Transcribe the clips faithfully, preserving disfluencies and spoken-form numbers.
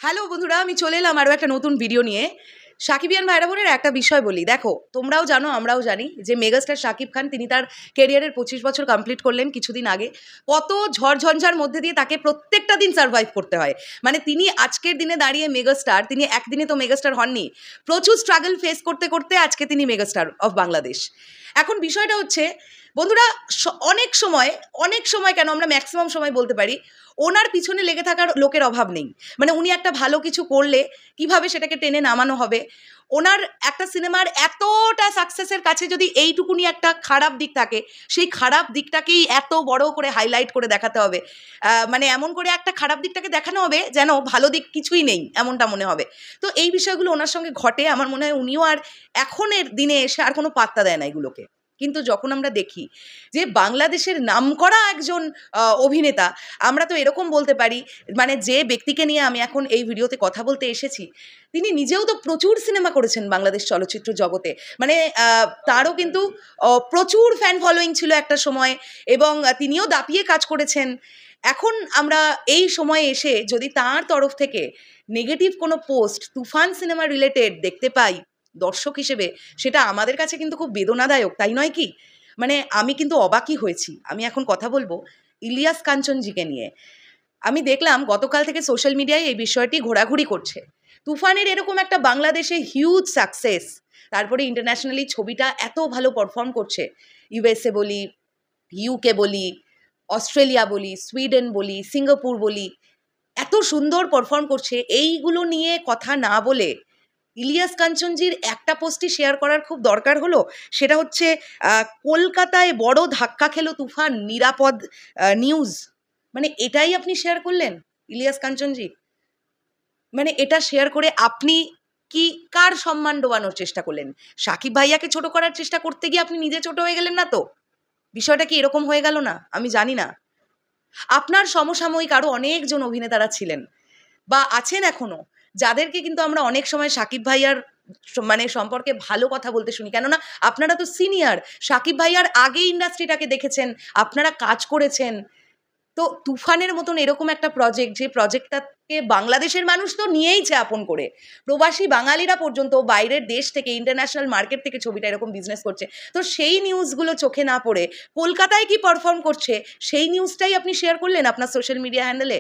Hello বন্ধুরা, আমি চলে এলাম আরও একটা নতুন ভিডিও নিয়ে। সাকিবিয়ান ভাইরা বোনের একটা বিষয় বলি, দেখো তোমরাও জানো আমরাও জানি যে মেগাস্টার শাকিব খান তিনি তার কেরিয়ারের পঁচিশ বছর কমপ্লিট করলেন কিছুদিন আগে। কত ঝড়ঝঞ্ঝার মধ্যে দিয়ে তাকে প্রত্যেকটা দিন সার্ভাইভ করতে হয়। মানে তিনি আজকের দিনে দাঁড়িয়ে মেগাস্টার, তিনি একদিনে তো মেগাস্টার হননি, প্রচুর স্ট্রাগল ফেস করতে করতে আজকে তিনি মেগাস্টার অফ বাংলাদেশ। এখন বিষয়টা হচ্ছে বন্ধুরা, অনেক সময় অনেক সময় কেন আমরা ম্যাক্সিমাম সময় বলতে পারি ওনার পিছনে লেগে থাকার লোকের অভাব নেই। মানে উনি একটা ভালো কিছু করলে কিভাবে সেটাকে টেনে নামানো হবে, ওনার একটা সিনেমার এতটা সাকসেসের কাছে যদি এইটুকুনি একটা খারাপ দিক থাকে, সেই খারাপ দিকটাকেই এত বড় করে হাইলাইট করে দেখাতে হবে। মানে এমন করে একটা খারাপ দিকটাকে দেখানো হবে যেন ভালো দিক কিছুই নেই, এমনটা মনে হবে। তো এই বিষয়গুলো ওনার সঙ্গে ঘটে। আমার মনে হয় উনিও আর এখনের দিনে এসে আর কোনো পাত্তা দেয় না এগুলোকে। কিন্তু যখন আমরা দেখি যে বাংলাদেশের নামকরা একজন অভিনেতা, আমরা তো এরকম বলতে পারি, মানে যে ব্যক্তিকে নিয়ে আমি এখন এই ভিডিওতে কথা বলতে এসেছি, তিনি নিজেও তো প্রচুর সিনেমা করেছেন বাংলাদেশ চলচ্চিত্র জগতে। মানে তারও কিন্তু প্রচুর ফ্যান ফলোয়িং ছিল একটা সময়, এবং তিনিও দাপিয়ে কাজ করেছেন। এখন আমরা এই সময়ে এসে যদি তার তরফ থেকে নেগেটিভ কোনো পোস্ট তুফান সিনেমা রিলেটেড দেখতে পাই দর্শক হিসেবে, সেটা আমাদের কাছে কিন্তু খুব বেদনাদায়ক, তাই নয় কি? মানে আমি কিন্তু অবাকই হয়েছি। আমি এখন কথা বলবো ইলিয়াস কাঞ্চনজিকে নিয়ে। আমি দেখলাম গতকাল থেকে সোশ্যাল মিডিয়ায় এই বিষয়টি ঘোরাঘুরি করছে। তুফানের এরকম একটা বাংলাদেশে হিউজ সাকসেস, তারপরে ইন্টারন্যাশনালি ছবিটা এত ভালো পারফর্ম করছে, ইউএসএ বলি, ইউকে বলি, অস্ট্রেলিয়া বলি, সুইডেন বলি, সিঙ্গাপুর বলি, এত সুন্দর পারফর্ম করছে। এইগুলো নিয়ে কথা না বলে ইলিয়াস কাঞ্চনজির একটা পোস্টই শেয়ার করার খুব দরকার হলো। সেটা হচ্ছে কলকাতায় বড় ধাক্কা খেলো তুফান, নিরাপদ নিউজ। মানে এটাই আপনি শেয়ার করলেন ইলিয়াস কাঞ্চনজি? মানে এটা শেয়ার করে আপনি কি কার সম্মান ডোবানোর চেষ্টা করলেন? সাকিব ভাইয়াকে ছোট করার চেষ্টা করতে গিয়ে আপনি নিজে ছোট হয়ে গেলেন না তো? বিষয়টা কি এরকম হয়ে গেল না? আমি জানি না। আপনার সমসাময়িক আরও অনেকজন অভিনেতারা ছিলেন বা আছেন এখনো, যাদেরকে কিন্তু আমরা অনেক সময় সাকিব ভাইয়ার মানে সম্পর্কে ভালো কথা বলতে শুনি। কেননা আপনারা তো সিনিয়র, সাকিব ভাইয়ার আগে ইন্ডাস্ট্রিটাকে দেখেছেন, আপনারা কাজ করেছেন। তো তুফানের মতন এরকম একটা প্রজেক্ট, যে প্রজেক্টটাকে বাংলাদেশের মানুষ তো নিয়েইছে আপন করে, প্রবাসী বাঙালিরা পর্যন্ত বাইরের দেশ থেকে, ইন্টারন্যাশনাল মার্কেট থেকে ছবিটা এরকম বিজনেস করছে। তো সেই নিউজগুলো চোখে না পড়ে কলকাতায় কি পারফর্ম করছে সেই নিউজটাই আপনি শেয়ার করলেন আপনার সোশ্যাল মিডিয়া হ্যান্ডেলে।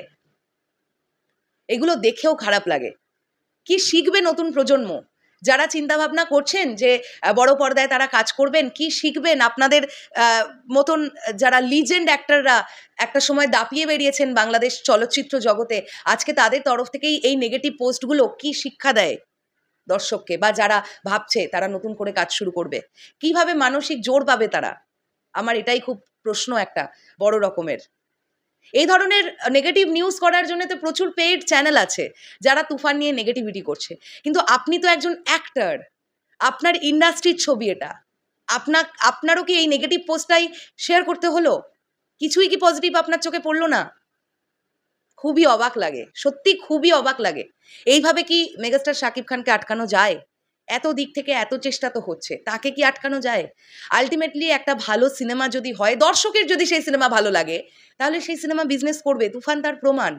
এগুলো দেখেও খারাপ লাগে। কি শিখবে নতুন প্রজন্ম যারা চিন্তা ভাবনা করছেন যে বড় পর্দায় তারা কাজ করবেন? কি শিখবেন আপনাদের মতন যারা লিজেন্ড অ্যাক্টররা একটা সময় দাপিয়ে বেরিয়েছেন বাংলাদেশ চলচ্চিত্র জগতে, আজকে তাদের তরফ থেকেই এই নেগেটিভ পোস্টগুলো কি শিক্ষা দেয় দর্শককে, বা যারা ভাবছে তারা নতুন করে কাজ শুরু করবে? কিভাবে মানসিক জোর পাবে তারা? আমার এটাই খুব প্রশ্ন একটা বড় রকমের। এই ধরনের নেগেটিভ নিউজ করার জন্য তো প্রচুর পেইড চ্যানেল আছে যারা তুফান নিয়ে নেগেটিভিটি করছে, কিন্তু আপনি তো একজন অ্যাক্টর, আপনার ইন্ডাস্ট্রির ছবি এটা, আপনার আপনারও কি এই নেগেটিভ পোস্টটাই শেয়ার করতে হলো? কিছুই কি পজিটিভ আপনার চোখে পড়লো না? খুবই অবাক লাগে, সত্যি খুবই অবাক লাগে। এইভাবে কি মেগাস্টার শাকিব খানকে আটকানো যায়? এত দিক থেকে এত চেষ্টা তো হচ্ছে, তাকে কি আটকানো যায়? আলটিমেটলি একটা ভালো সিনেমা যদি হয়, দর্শকের যদি সেই সিনেমা ভালো লাগে, তাহলে সেই সিনেমা বিজনেস করবে, তুফান তার প্রমাণ।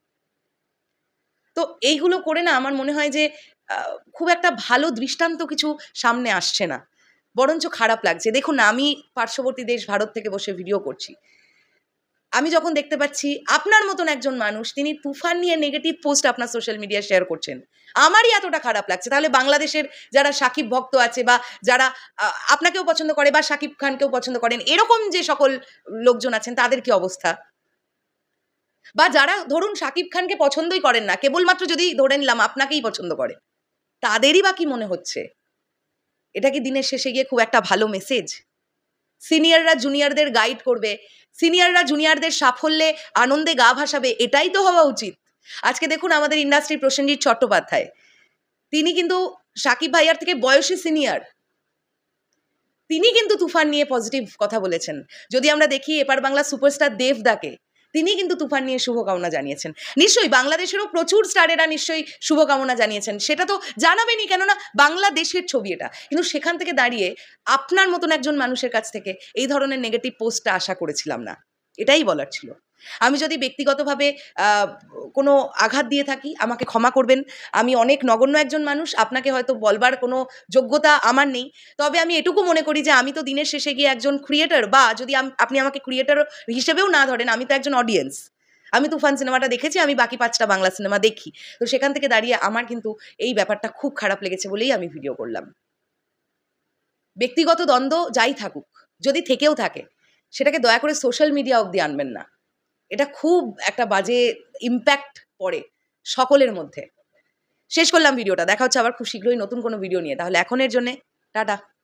তো এইগুলো করে না আমার মনে হয় যে খুব একটা ভালো দৃষ্টান্ত কিছু সামনে আসছে না, বরঞ্চ খারাপ লাগছে। দেখুন, আমি পার্শ্ববর্তী দেশ ভারত থেকে বসে ভিডিও করছি, আমি যখন দেখতে পাচ্ছি আপনার মতন একজন মানুষ তিনি তুফান নিয়ে নেগেটিভ পোস্ট আপনার সোশ্যাল মিডিয়া শেয়ার করছেন, আমারই এতটা খারাপ লাগছে। তাহলে বাংলাদেশের যারা সাকিব ভক্ত আছে, বা যারা আপনাকেও পছন্দ করে বা সাকিব খানকেও পছন্দ করেন, এরকম যে সকল লোকজন আছেন, তাদের কি অবস্থা? বা যারা ধরুন সাকিব খানকে পছন্দই করেন না, কেবলমাত্র যদি ধরে নিলাম আপনাকেই পছন্দ করে, তাদেরই বা কি মনে হচ্ছে? এটা কি দিনের শেষে গিয়ে খুব একটা ভালো মেসেজ? সিনিয়ররা জুনিয়রদের গাইড করবে, সিনিয়ররা জুনিয়রদের সাফল্যে আনন্দে গা ভাসাবে, এটাই তো হওয়া উচিত। আজকে দেখুন আমাদের ইন্ডাস্ট্রির প্রসেনজিৎ চট্টোপাধ্যায়, তিনি কিন্তু সাকিব ভাইয়ার থেকে বয়সী সিনিয়র, তিনি কিন্তু তুফান নিয়ে পজিটিভ কথা বলেছেন। যদি আমরা দেখি এপার বাংলা সুপারস্টার দেবদাকে, তিনি কিন্তু তুফান নিয়ে শুভকামনা জানিয়েছেন। নিশ্চয়ই বাংলাদেশেরও প্রচুর স্টারেরা নিশ্চয়ই শুভকামনা জানিয়েছেন, সেটা তো জানাবেনই, কেননা বাংলাদেশের ছবি এটা। কিন্তু সেখান থেকে দাঁড়িয়ে আপনার মতন একজন মানুষের কাছ থেকে এই ধরনের নেগেটিভ পোস্টটা আশা করেছিলাম না, এটাই বলার ছিল। আমি যদি ব্যক্তিগতভাবে আহ, কোনো আঘাত দিয়ে থাকি আমাকে ক্ষমা করবেন। আমি অনেক নগণ্য একজন মানুষ, আপনাকে হয়তো বলবার কোনো যোগ্যতা আমার নেই। তবে আমি এটুকু মনে করি যে আমি তো দিনের শেষে গিয়ে একজন ক্রিয়েটর, বা যদি আম- আপনি আমাকে ক্রিয়েটর হিসেবেও না ধরেন, আমি তো একজন অডিয়েন্স। আমি তুফান সিনেমাটা দেখেছি, আমি বাকি পাঁচটা বাংলা সিনেমা দেখি। তো সেখান থেকে দাঁড়িয়ে আমার কিন্তু এই ব্যাপারটা খুব খারাপ লেগেছে বলেই আমি ভিডিও করলাম। ব্যক্তিগত দ্বন্দ্ব যাই থাকুক, যদি থেকেও থাকে, সেটাকে দয়া করে সোশ্যাল মিডিয়া অবধি আনবেন না। এটা খুব একটা বাজে ইম্প্যাক্ট পড়ে সকলের মধ্যে। শেষ করলাম ভিডিওটা। দেখা হচ্ছে আবার খুব শীঘ্রই নতুন কোনো ভিডিও নিয়ে। তাহলে এখনের জন্যে টাটা।